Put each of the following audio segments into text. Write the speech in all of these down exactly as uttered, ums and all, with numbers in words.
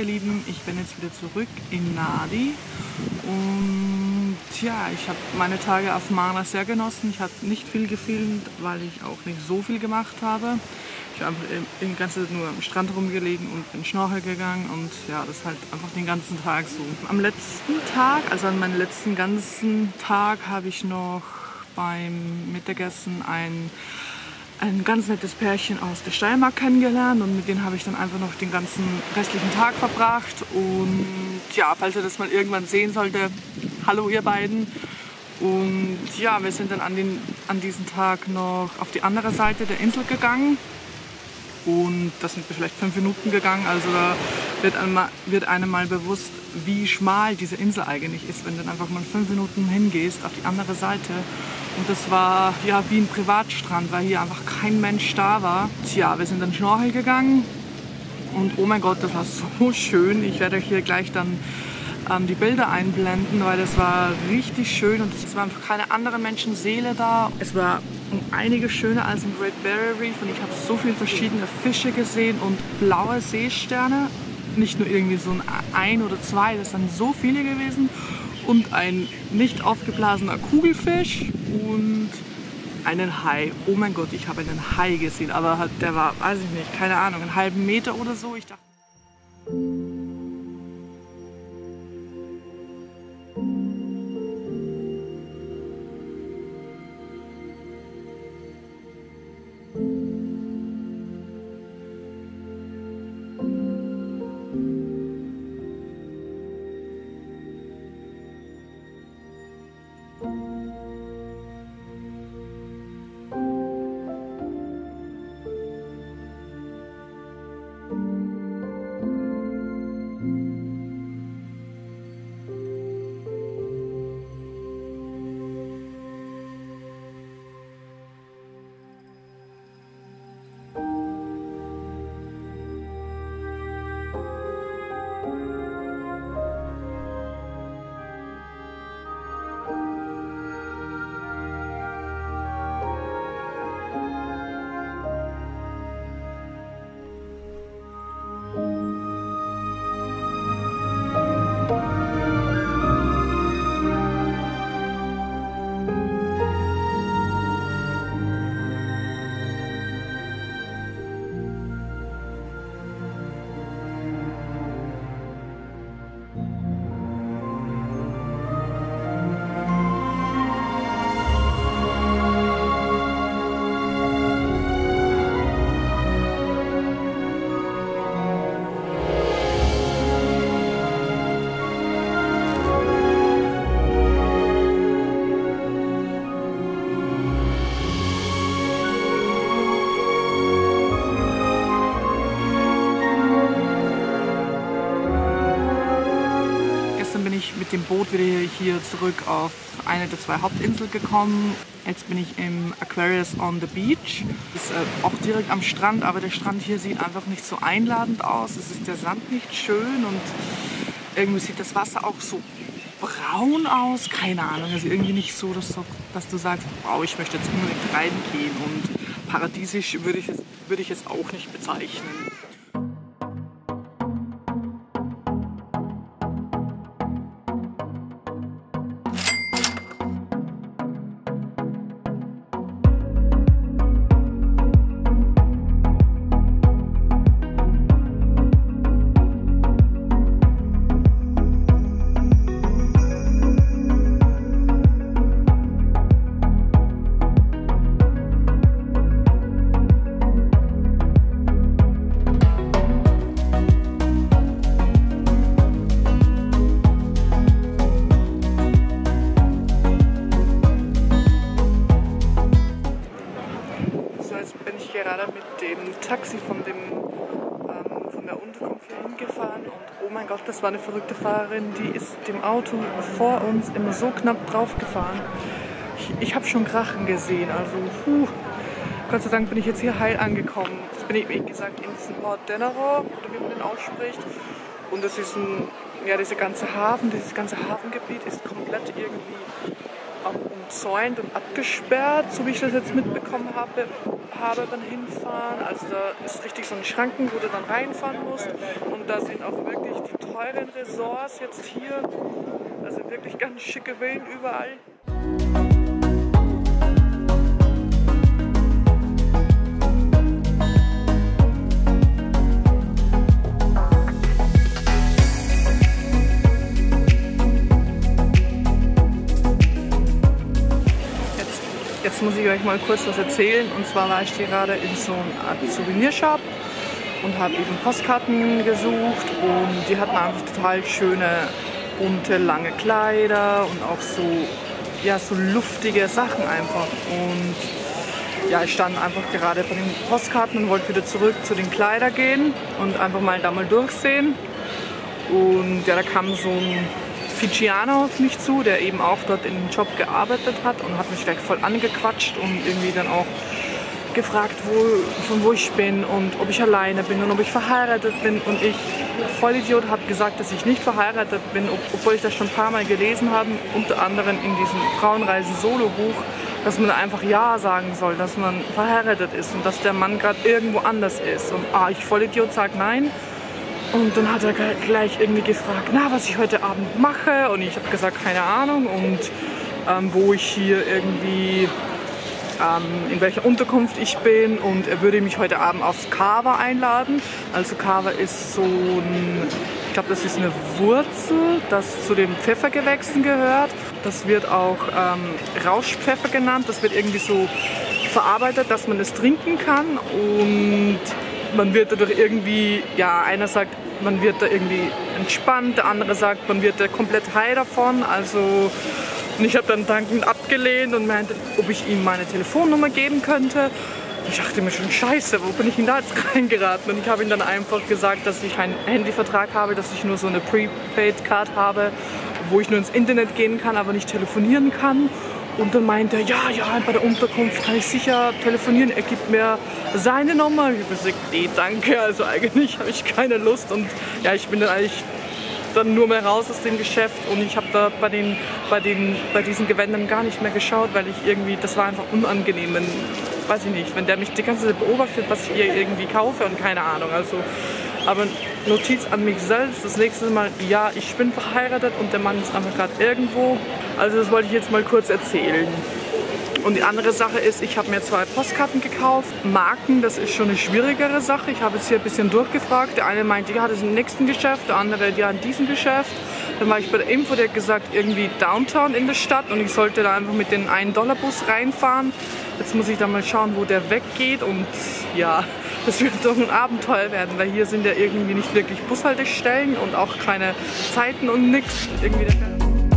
Lieben, ich bin jetzt wieder zurück in Nadi und ja, ich habe meine Tage auf Marna sehr genossen. Ich habe nicht viel gefilmt, weil ich auch nicht so viel gemacht habe. Ich habe einfach die ganze Zeit nur am Strand rumgelegen und bin Schnorcheln gegangen und ja, das halt einfach den ganzen Tag so. Am letzten Tag, also an meinem letzten ganzen Tag, habe ich noch beim Mittagessen ein ein ganz nettes Pärchen aus der Steiermark kennengelernt und mit denen habe ich dann einfach noch den ganzen restlichen Tag verbracht. Und ja, falls ihr das mal irgendwann sehen sollte, hallo ihr beiden. Und ja, wir sind dann an, den, an diesem Tag noch auf die andere Seite der Insel gegangen. Und das sind wir vielleicht fünf Minuten gegangen, also da wird einem, wird einem mal bewusst, wie schmal diese Insel eigentlich ist, wenn du dann einfach mal fünf Minuten hingehst auf die andere Seite. Und das war ja wie ein Privatstrand, weil hier einfach kein Mensch da war. Tja, wir sind dann Schnorcheln gegangen und oh mein Gott, das war so schön. Ich werde euch hier gleich dann ähm, die Bilder einblenden, weil das war richtig schön und es war einfach keine andere Menschenseele da. Es war um einiges schöner als im Great Barrier Reef und ich habe so viele verschiedene Fische gesehen und blaue Seesterne. Nicht nur irgendwie so ein, ein oder zwei, das sind so viele gewesen. Und ein nicht aufgeblasener Kugelfisch und einen Hai. Oh mein Gott, ich habe einen Hai gesehen, aber halt, der war, weiß ich nicht, keine Ahnung, einen halben Meter oder so. Ich dachte mit dem Boot wieder hier zurück auf eine der zwei Hauptinseln gekommen. Jetzt bin ich im Aquarius on the Beach. Ist äh, auch direkt am Strand, aber der Strand hier sieht einfach nicht so einladend aus. Es ist der Sand nicht schön und irgendwie sieht das Wasser auch so braun aus. Keine Ahnung, also irgendwie nicht so, dass, dass du sagst, wow, ich möchte jetzt unbedingt reingehen. Und paradiesisch würde ich, würde ich es auch nicht bezeichnen. Gerade mit dem Taxi von, dem, ähm, von der Unterkunft hier hingefahren und oh mein Gott, das war eine verrückte Fahrerin, die ist dem Auto vor uns immer so knapp drauf gefahren. Ich, ich habe schon Krachen gesehen, also puh, Gott sei Dank bin ich jetzt hier heil angekommen. Jetzt bin ich, wie gesagt, in diesem Port Denaro, oder wie man den ausspricht. Und das ist ein, ja, dieser ganze Hafen, dieses ganze Hafengebiet ist komplett irgendwie auch umzäunt und abgesperrt, so wie ich das jetzt mitbekommen habe, habe beim Hinfahren. Also da ist richtig so ein Schranken, wo du dann reinfahren musst. Und da sind auch wirklich die teuren Resorts jetzt hier. Also wirklich ganz schicke Villen überall. Jetzt muss ich euch mal kurz was erzählen. Und zwar war ich gerade in so einer Art Souvenirshop und habe eben Postkarten gesucht. Und die hatten einfach total schöne, bunte, lange Kleider und auch so, ja, so luftige Sachen einfach. Und ja, ich stand einfach gerade bei den Postkarten und wollte wieder zurück zu den Kleidern gehen und einfach mal da mal durchsehen. Und ja, da kam so ein Fidschianer auf mich zu, der eben auch dort in dem Job gearbeitet hat und hat mich gleich voll angequatscht und irgendwie dann auch gefragt, wo, von wo ich bin und ob ich alleine bin und ob ich verheiratet bin. Und ich, Vollidiot, habe gesagt, dass ich nicht verheiratet bin, ob, obwohl ich das schon ein paar Mal gelesen habe, unter anderem in diesem Frauenreisen-Solo-Buch, dass man einfach Ja sagen soll, dass man verheiratet ist und dass der Mann gerade irgendwo anders ist. Und ah, ich Vollidiot sage nein. Und dann hat er gleich irgendwie gefragt, na, was ich heute Abend mache. Und ich habe gesagt, keine Ahnung. Und ähm, wo ich hier irgendwie, ähm, in welcher Unterkunft ich bin. Und er würde mich heute Abend aufs Kava einladen. Also Kava ist so ein, ich glaube, das ist eine Wurzel, das zu den Pfeffergewächsen gehört. Das wird auch ähm, Rauschpfeffer genannt. Das wird irgendwie so verarbeitet, dass man es trinken kann. Und man wird dadurch irgendwie, ja, einer sagt, man wird da irgendwie entspannt, der andere sagt, man wird da komplett high davon. Also, und ich habe dann dankend abgelehnt und meinte, ob ich ihm meine Telefonnummer geben könnte. Ich dachte mir schon, scheiße, wo bin ich denn da jetzt reingeraten? Und ich habe ihm dann einfach gesagt, dass ich einen Handyvertrag habe, dass ich nur so eine Prepaid-Card habe, wo ich nur ins Internet gehen kann, aber nicht telefonieren kann. Und dann meinte er, ja, ja, bei der Unterkunft kann ich sicher telefonieren. Er gibt mir seine Nummer. Ich habe gesagt, nee, danke, also eigentlich habe ich keine Lust. Und ja, ich bin dann eigentlich dann nur mehr raus aus dem Geschäft. Und ich habe da bei, den, bei, den, bei diesen Gewändern gar nicht mehr geschaut, weil ich irgendwie, das war einfach unangenehm. Wenn, weiß ich nicht, wenn der mich die ganze Zeit beobachtet, was ich hier irgendwie kaufe und keine Ahnung. Also, aber Notiz an mich selbst, das nächste Mal, ja, ich bin verheiratet und der Mann ist einfach gerade irgendwo. Also das wollte ich jetzt mal kurz erzählen. Und die andere Sache ist, ich habe mir zwei Postkarten gekauft. Marken, das ist schon eine schwierigere Sache. Ich habe jetzt hier ein bisschen durchgefragt. Der eine meinte, ja, das ist im nächsten Geschäft, der andere, ja, in diesem Geschäft. Dann war ich bei der Info, der hat gesagt, irgendwie Downtown in der Stadt und ich sollte da einfach mit den ein Dollar Bus reinfahren. Jetzt muss ich da mal schauen, wo der weggeht und ja, das wird doch ein Abenteuer werden, weil hier sind ja irgendwie nicht wirklich Bushaltestellen und auch keine Zeiten und nichts. Irgendwie der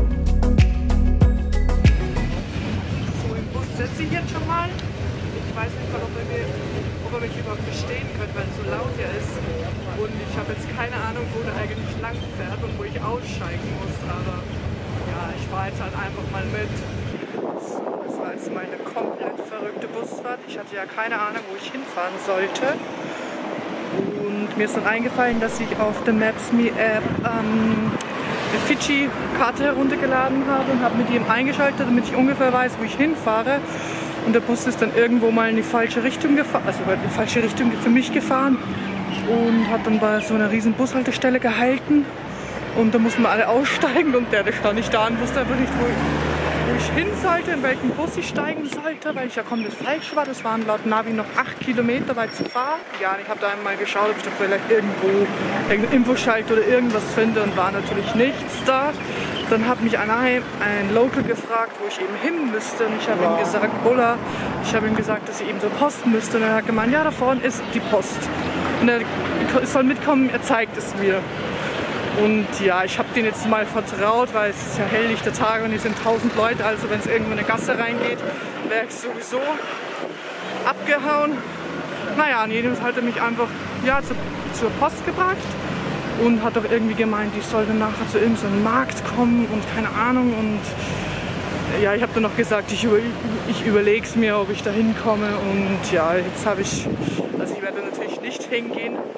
setze ich jetzt schon mal. Ich weiß nicht, ob er, mir, ob er mich überhaupt verstehen könnte, weil es so laut hier ist. Und ich habe jetzt keine Ahnung, wo der eigentlich lang fährt und wo ich aussteigen muss. Aber ja, ich fahre jetzt halt einfach mal mit. So, das war jetzt meine komplett verrückte Busfahrt. Ich hatte ja keine Ahnung, wo ich hinfahren sollte. Und mir ist dann eingefallen, dass ich auf der Maps.me App ähm, eine Fidschi-Karte heruntergeladen habe und habe mit ihm eingeschaltet, damit ich ungefähr weiß, wo ich hinfahre. Und der Bus ist dann irgendwo mal in die falsche Richtung gefahren, also in die falsche Richtung für mich gefahren und hat dann bei so einer riesen Bushaltestelle gehalten. Und da mussten wir alle aussteigen und der, der stand nicht da und wusste einfach nicht, wo ich, wo ich hin sollte, in welchen Bus ich steigen sollte, weil ich ja komplett falsch war. Das waren laut Navi noch acht Kilometer weit zu fahren. Ja, ich habe da einmal geschaut, ob ich da vielleicht irgendwo irgendein Infoschalt oder irgendwas finde und war natürlich nichts da. Dann hat mich ein, ein Local gefragt, wo ich eben hin müsste und ich habe ihm gesagt, Bulla, ich habe ihm gesagt, dass ich eben zur Post müsste und er hat gemeint, ja, da vorne ist die Post. Und er soll mitkommen, er zeigt es mir. Und ja, ich habe denen jetzt mal vertraut, weil es ist ja helllichter Tag und hier sind tausend Leute, also wenn es irgendwo in eine Gasse reingeht, wäre ich sowieso abgehauen. Naja, und jedenfalls hat er mich einfach ja, zur, zur Post gebracht und hat doch irgendwie gemeint, ich sollte nachher zu irgendeinem Markt kommen und keine Ahnung. Und ja, ich habe dann noch gesagt, ich, über, ich überlege es mir, ob ich da hinkomme. Und ja, jetzt habe ich, also ich werde natürlich nicht hingehen, weil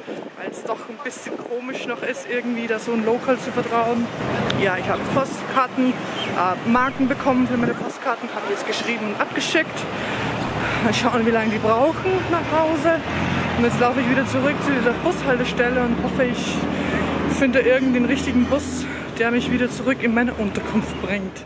weil es doch ein bisschen komisch noch ist, irgendwie da so ein Local zu vertrauen. Ja, ich habe Postkarten, äh, Marken bekommen für meine Postkarten, habe jetzt geschrieben und abgeschickt. Mal schauen, wie lange die brauchen nach Hause. Und jetzt laufe ich wieder zurück zu dieser Bushaltestelle und hoffe, ich finde irgendeinen richtigen Bus, der mich wieder zurück in meine Unterkunft bringt.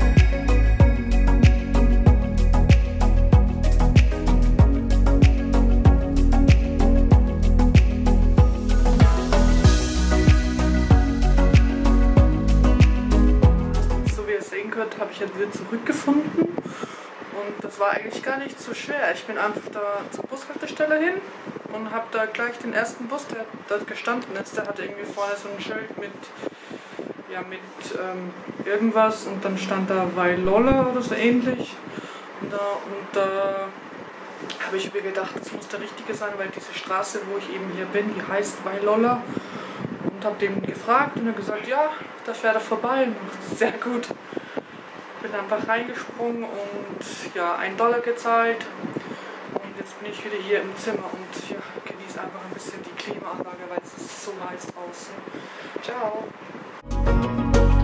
Habe ich jetzt wieder zurückgefunden und das war eigentlich gar nicht so schwer. Ich bin einfach da zur Bushaltestelle hin und habe da gleich den ersten Bus, der dort gestanden ist, der hatte irgendwie vorne so ein Schild mit, ja, mit ähm, irgendwas und dann stand da Wailolla oder so ähnlich und da, und da habe ich mir gedacht, das muss der richtige sein, weil diese Straße, wo ich eben hier bin, die heißt Wailolla und habe dem gefragt und er hat gesagt, ja, da fährt er vorbei und sehr gut. Bin einfach reingesprungen und ja, einen Dollar gezahlt und jetzt bin ich wieder hier im Zimmer und ja, genieße einfach ein bisschen die Klimaanlage, weil es ist so heiß draußen. Ciao!